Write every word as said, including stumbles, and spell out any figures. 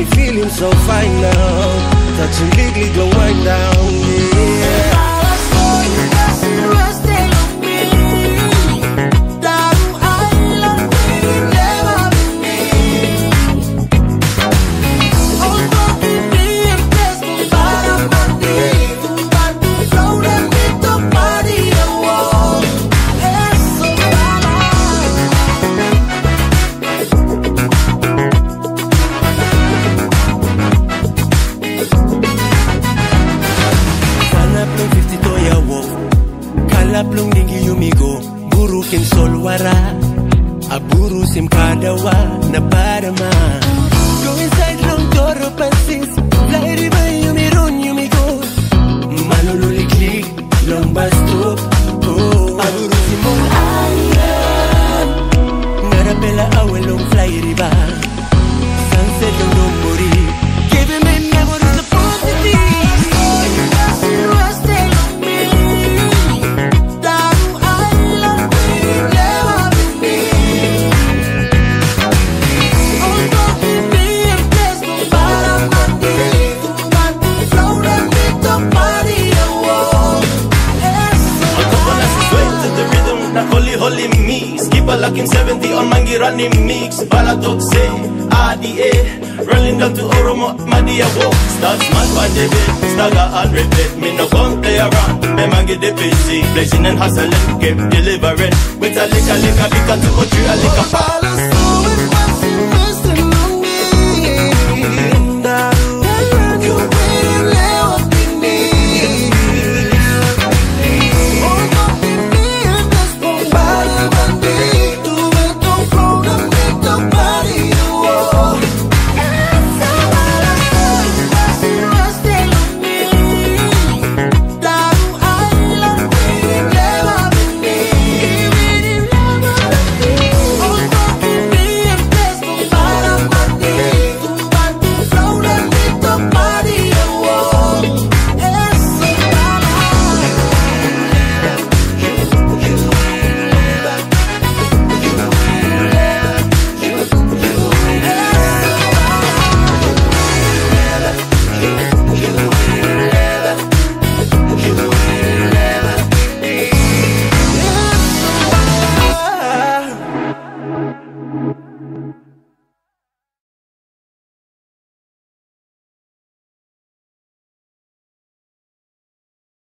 me feeling so fine now. Touching liglig, glow wind down, yeah. Plung dingi yumigo, burukin solwara, aburu sim kadawa na parama. Go inside long doro pasis, fly river yumirun yumigo, manululiklik long bastop. Oh, aburu simon ayan, narapela awelong fly river, sunset long domori, giving me memories of positive. Holy mix, keep a locking seventy on mangi running mix. Bala talk say, R D A, rolling down to Oromo, Madia walk. Start smart by the bit, Stagajah and repeat. Me no gon' play around, me mangi the P C. Blazing and hustling, keep delivering. With a lick a lick a lick a two or three a lick a pop. You